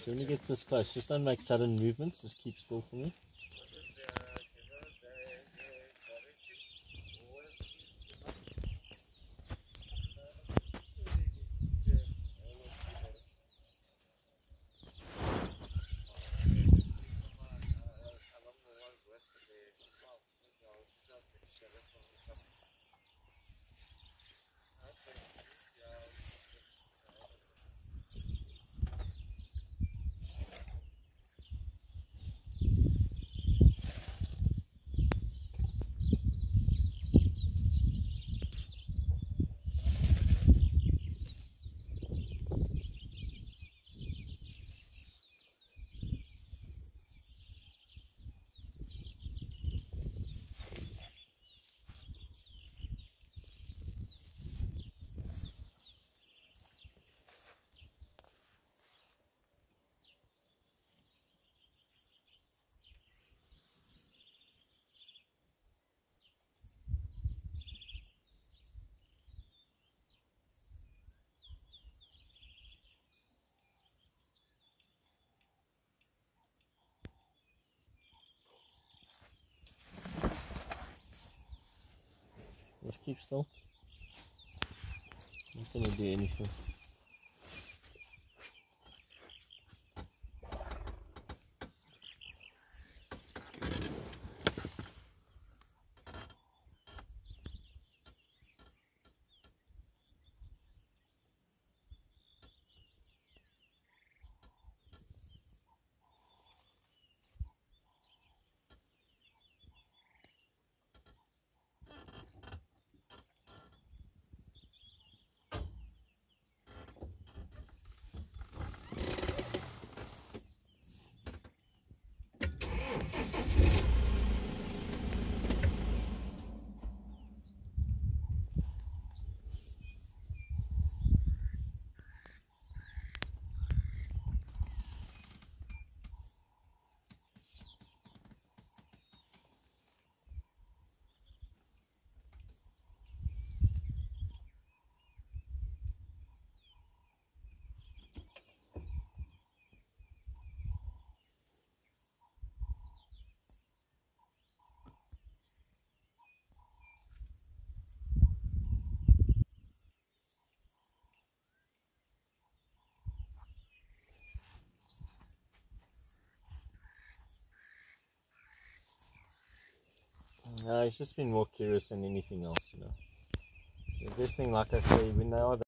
So when he gets this close, just don't make sudden movements, just keep still for me. Just keep still. I'm not going to do anything. He's just been more curious than anything else, you know. The best thing, like I say, when they are